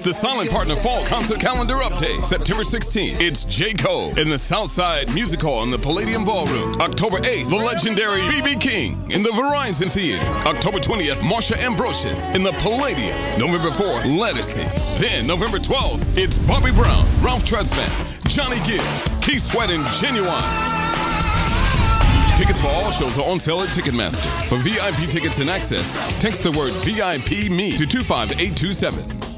the Silent Partner Fall Concert Calendar Update. September 16th, it's J. Cole in the Southside Music Hall in the Palladium Ballroom. October 8th, the legendary B.B. King in the Verizon Theater. October 20th, Marsha Ambrosius in the Palladium. November 4th, Ledisi. Then, November 12th, it's Bobby Brown, Ralph Tresvant, Johnny Gill, Keith Sweat, and Genuine. Tickets for all shows are on sale at Ticketmaster. For VIP tickets and access, text the word VIP me to 25827.